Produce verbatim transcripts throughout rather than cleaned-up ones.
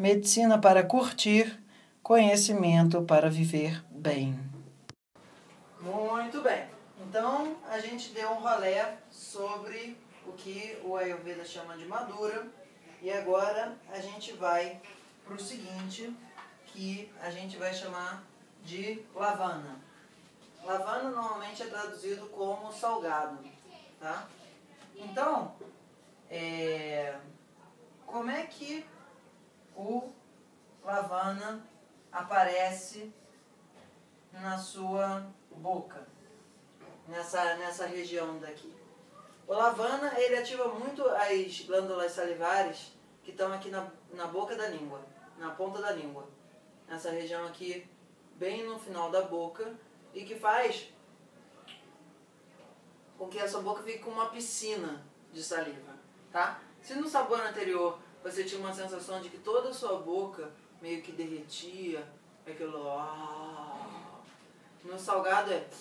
Medicina para curtir, conhecimento para viver bem. Muito bem. Então, a gente deu um rolê sobre o que o Ayurveda chama de Madura. E agora a gente vai para o seguinte, que a gente vai chamar de Lavana. Lavana normalmente é traduzido como salgado, tá? Então, é, como é que o Lavana aparece na sua boca, nessa, nessa região daqui? O Lavana, ele ativa muito as glândulas salivares que estão aqui na, na boca da língua, na ponta da língua, nessa região aqui, bem no final da boca, e que faz com que a sua boca fique com uma piscina de saliva, tá? Se no sabor anterior você tinha uma sensação de que toda a sua boca meio que derretia, aquilo, ah, no salgado é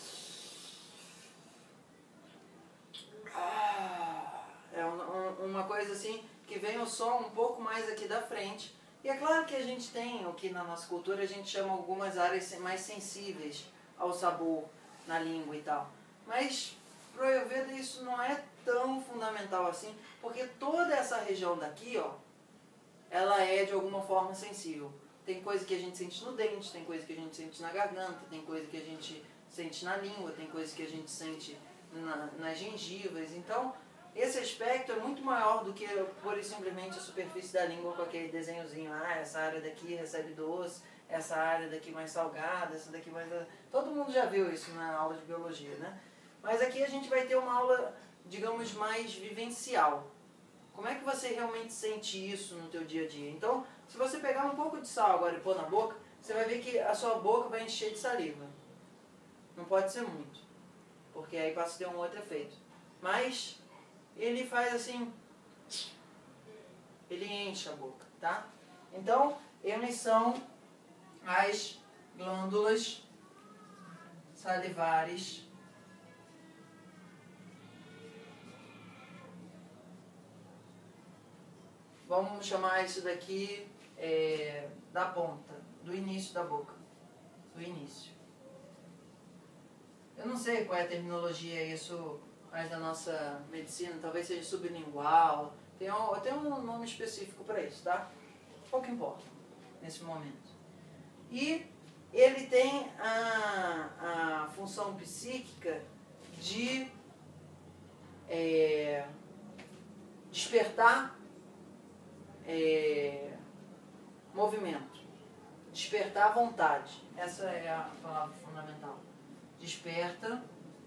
ah, é um, uma coisa assim que vem o som um pouco mais aqui da frente. E é claro que a gente tem, o que na nossa cultura a gente chama algumas áreas mais sensíveis ao sabor na língua e tal. Mas pro Ayurveda isso não é tão fundamental assim, porque toda essa região daqui, ó, ela é de alguma forma sensível. Tem coisa que a gente sente no dente, tem coisa que a gente sente na garganta, tem coisa que a gente sente na língua, tem coisa que a gente sente na, nas gengivas. Então, esse aspecto é muito maior do que pura e simplesmente a superfície da língua com aquele desenhozinho. Ah, essa área daqui recebe doce, essa área daqui mais salgada, essa daqui mais... Todo mundo já viu isso na aula de biologia, né? Mas aqui a gente vai ter uma aula, digamos, mais vivencial. Como é que você realmente sente isso no teu dia a dia? Então, se você pegar um pouco de sal agora e pôr na boca, você vai ver que a sua boca vai encher de saliva. Não pode ser muito, porque aí passa a ter um outro efeito. Mas ele faz assim, ele enche a boca, tá? Então, eles são as glândulas salivares vamos chamar isso daqui é, da ponta, do início da boca, do início. Eu não sei qual é a terminologia isso mais da nossa medicina, talvez seja sublingual, tem um, tem um nome específico para isso, tá? Pouco importa nesse momento. E ele tem a, a função psíquica de é, despertar É, movimento, despertar vontade. Essa é a palavra fundamental. Desperta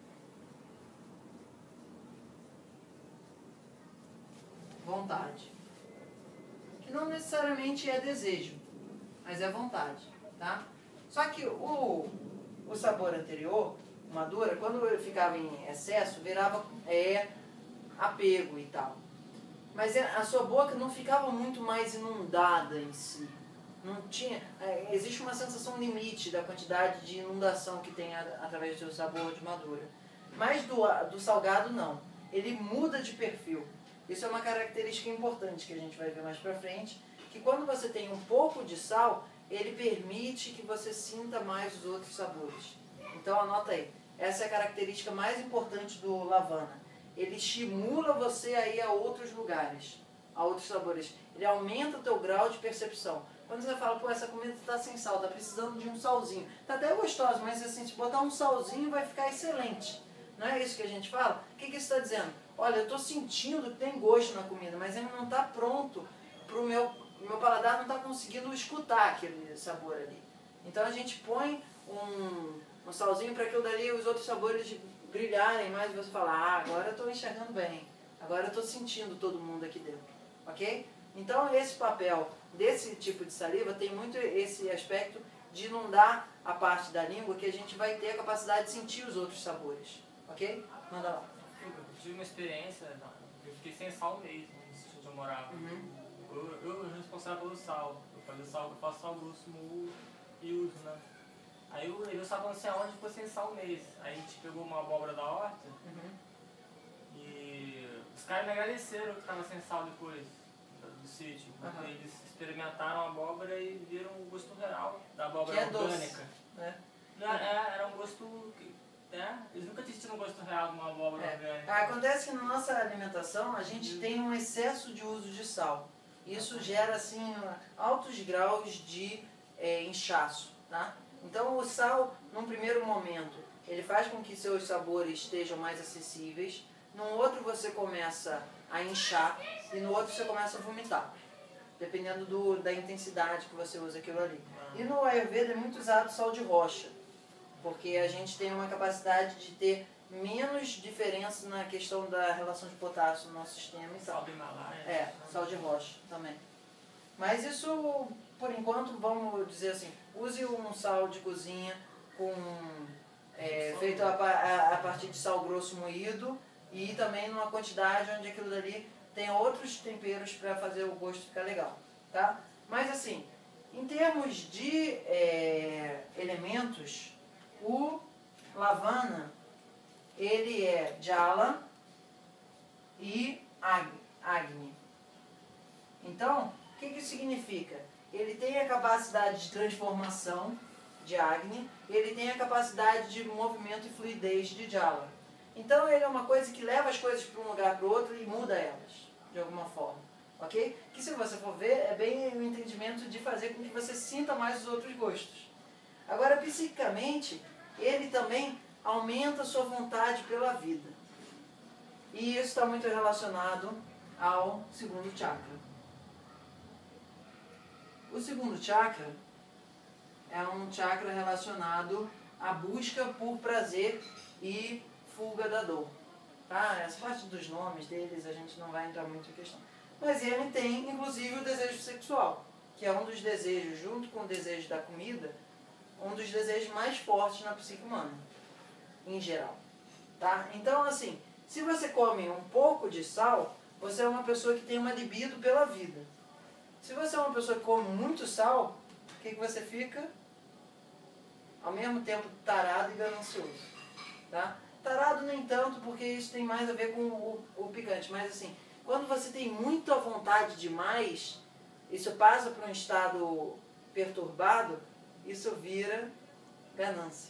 vontade, que não necessariamente é desejo, mas é vontade, tá? Só que o, o sabor anterior, madura, quando ele ficava em excesso, virava é, apego e tal. Mas a sua boca não ficava muito mais inundada em si. Não tinha, existe uma sensação limite da quantidade de inundação que tem através do seu sabor de madura. Mas do, do salgado não. Ele muda de perfil. Isso é uma característica importante que a gente vai ver mais pra frente. Que quando você tem um pouco de sal, ele permite que você sinta mais os outros sabores. Então anota aí. Essa é a característica mais importante do Lavana. Ele estimula você a ir a outros lugares, a outros sabores. Ele aumenta o teu grau de percepção. Quando você fala, pô, essa comida está sem sal, está precisando de um salzinho. Está até gostosa, mas assim, se botar um salzinho vai ficar excelente. Não é isso que a gente fala? O que, que isso está dizendo? Olha, eu estou sentindo que tem gosto na comida, mas ele não está pronto para o meu, meu paladar, não está conseguindo escutar aquele sabor ali. Então a gente põe um, um salzinho para aquilo dali, os outros sabores brilharem mais e você falar, ah, agora eu estou enxergando bem, agora eu estou sentindo todo mundo aqui dentro, ok? Então esse papel desse tipo de saliva tem muito esse aspecto de inundar a parte da língua que a gente vai ter a capacidade de sentir os outros sabores, ok? Manda lá. Eu tive uma experiência, eu fiquei sem sal mesmo, no sítio onde eu morava. Uhum. Eu, eu sou responsável pelo sal, eu fazia sal, eu faço sal grosso no e uso, né? Aí eu levei o sabão assim aonde ficou sem sal mesmo. Aí a gente pegou uma abóbora da horta uhum. e os caras me agradeceram que tava sem sal depois do sítio. Aham. Eles experimentaram a abóbora e viram o gosto real da abóbora Que é doce, orgânica. né? Não, é, era um gosto... que- É, eles nunca tinham tido um gosto real de uma abóbora É. orgânica. Acontece que na nossa alimentação a gente tem um excesso de uso de sal. Isso gera assim altos graus de é, inchaço, tá? Então o sal, num primeiro momento, ele faz com que seus sabores estejam mais acessíveis. Num outro você começa a inchar e no outro você começa a vomitar, dependendo do, da intensidade que você usa aquilo ali. E no Ayurveda é muito usado sal de rocha, porque a gente tem uma capacidade de ter menos diferença na questão da relação de potássio no nosso sistema e tal. Sal do Himalaia. É, sal de rocha também. Mas isso, por enquanto, vamos dizer assim, use um sal de cozinha com, é, feito a, a, a partir de sal grosso moído e também numa quantidade onde aquilo dali tem outros temperos para fazer o gosto ficar legal, tá? Mas assim, em termos de é, elementos, o lavana, ele é Jala e Agni. Então, o que, que isso significa? Ele tem a capacidade de transformação de Agni, ele tem a capacidade de movimento e fluidez de Jala. Então, ele é uma coisa que leva as coisas para um lugar para o outro e muda elas, de alguma forma. Ok? Que se você for ver, é bem o entendimento de fazer com que você sinta mais os outros gostos. Agora, psiquicamente, ele também aumenta a sua vontade pela vida. E isso está muito relacionado ao segundo chakra. O segundo chakra é um chakra relacionado à busca por prazer e fuga da dor. Tá? Essa parte dos nomes deles a gente não vai entrar muito em questão. Mas ele tem, inclusive, o desejo sexual, que é um dos desejos, junto com o desejo da comida, um dos desejos mais fortes na psique humana, em geral. Tá? Então, assim, se você come um pouco de sal, você é uma pessoa que tem uma libido pela vida. Se você é uma pessoa que come muito sal, o que, que você fica? Ao mesmo tempo tarado e ganancioso. Tá? Tarado nem tanto, porque isso tem mais a ver com o, o picante. Mas assim, quando você tem muita vontade demais, isso passa para um estado perturbado, isso vira ganância.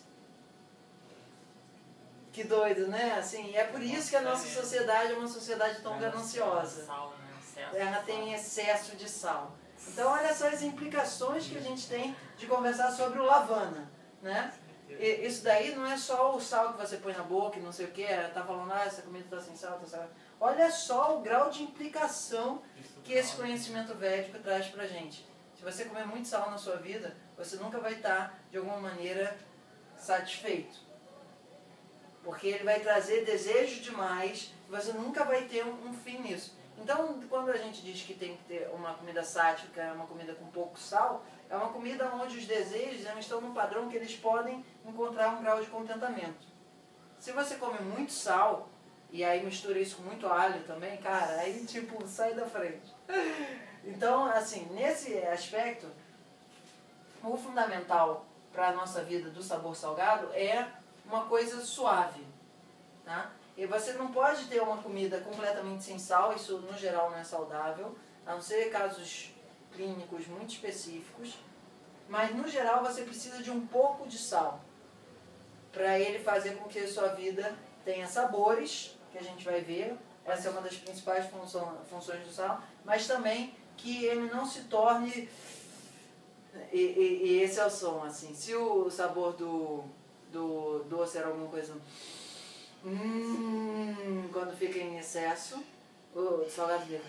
Que doido, né? Assim, é por isso que a nossa sociedade é uma sociedade tão gananciosa. Ela tem excesso de sal. Então, olha só as implicações que a gente tem de conversar sobre o lavana, né? E isso daí não é só o sal que você põe na boca e não sei o que, tá falando, ah, essa comida tá sem sal, tá sem sal. Olha só o grau de implicação que esse conhecimento védico traz pra gente. Se você comer muito sal na sua vida, você nunca vai estar, de alguma maneira, satisfeito. Porque ele vai trazer desejo demais, você nunca vai ter um, um fim nisso. Então, quando a gente diz que tem que ter uma comida sática, uma comida com pouco sal, é uma comida onde os desejos estão num padrão que eles podem encontrar um grau de contentamento. Se você come muito sal, e aí mistura isso com muito alho também, cara, aí tipo, sai da frente. Então, assim, nesse aspecto, o fundamental para a nossa vida do sabor salgado é uma coisa suave, tá? E você não pode ter uma comida completamente sem sal, isso no geral não é saudável, a não ser casos clínicos muito específicos, mas no geral você precisa de um pouco de sal para ele fazer com que a sua vida tenha sabores, que a gente vai ver, essa é uma das principais funções do sal, mas também que ele não se torne, e, e, e esse é o som, assim, se o sabor do, do doce era alguma coisa, hum, quando fica em excesso, o salgado fica,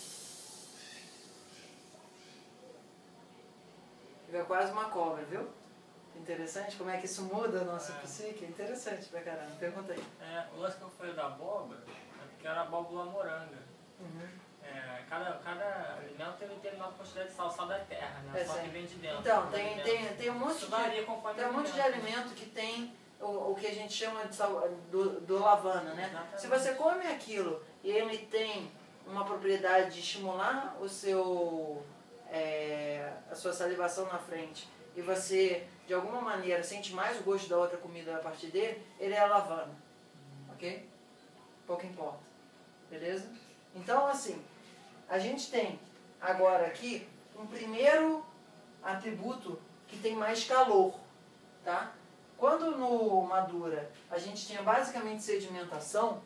fica quase uma cobra, viu? Interessante como é que isso muda a nossa é. psique, é interessante pra caramba, pergunta aí. É, o lance que eu falei da abóbora, é porque era abóbora moranga. Uhum. É, cada, cada alimento tem determinada quantidade de sal, sal da terra, né? É, sal sim. que vem de dentro. Então, tem, tem, tem um monte, de, tem um monte de alimento, alimento que tem o, o que a gente chama de sal, do, do lavana, né? Exatamente. Se você come aquilo e ele tem uma propriedade de estimular o seu, é, a sua salivação na frente e você, de alguma maneira, sente mais o gosto da outra comida a partir dele, ele é a lavana. Ok? Pouco importa. Beleza? Então, assim, a gente tem agora aqui um primeiro atributo que tem mais calor, tá? Quando no Madura a gente tinha basicamente sedimentação,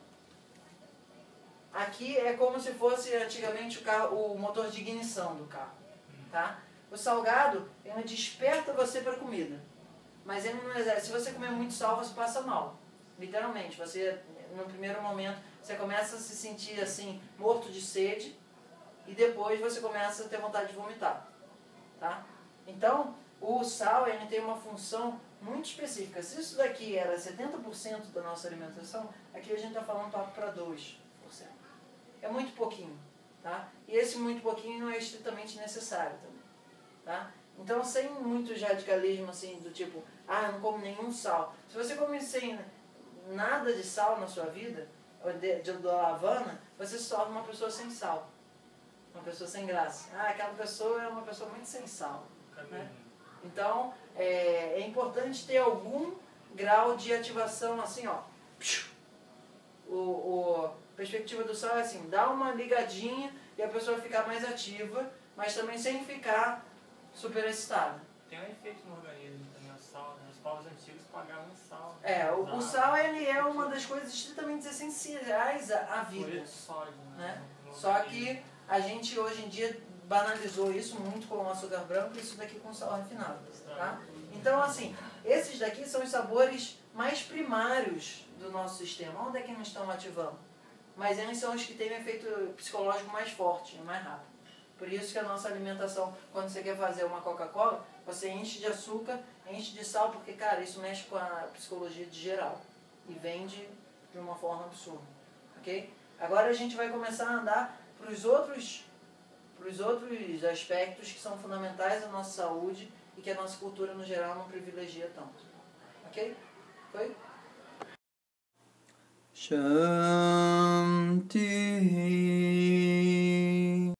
aqui é como se fosse antigamente o, carro, o motor de ignição do carro, tá? O salgado, ele desperta você para comida, mas ele não exerce. Se você comer muito sal, você passa mal, literalmente. Você, no primeiro momento, você começa a se sentir assim, morto de sede, e depois você começa a ter vontade de vomitar, tá? Então, o sal, ele tem uma função muito específica. Se isso daqui era setenta por cento da nossa alimentação, aqui a gente está falando papo para dois por cento. É muito pouquinho, tá? E esse muito pouquinho não é estritamente necessário também, tá? Então, sem muito radicalismo, assim, do tipo, ah, eu não como nenhum sal. Se você come sem nada de sal na sua vida, de, de, da Havana, você se torna uma pessoa sem sal. Uma pessoa sem graça. Ah, aquela pessoa é uma pessoa muito sem sal, né? Então, é, é importante ter algum grau de ativação, assim, ó. O, o, a perspectiva do sal é assim, dá uma ligadinha e a pessoa ficar mais ativa, mas também sem ficar super excitada. Tem um efeito no organismo também, o sal, né? Os povos antigos pagavam sal. É, o, o sal, ele é uma das coisas estritamente essenciais à, à vida. Folha de sódio, né? Né? Só que a gente hoje em dia banalizou isso muito com o açúcar branco e isso daqui com sal refinado, tá? Então, assim, esses daqui são os sabores mais primários do nosso sistema. Onde é que eles estão ativando? Mas eles são os que têm um efeito psicológico mais forte, mais rápido. Por isso que a nossa alimentação, quando você quer fazer uma Coca-Cola, você enche de açúcar, enche de sal, porque, cara, isso mexe com a psicologia de geral. E vende de uma forma absurda, ok? Agora a gente vai começar a andar para os outros, pros outros aspectos que são fundamentais à nossa saúde e que a nossa cultura, no geral, não privilegia tanto. Ok? Foi? Shanti.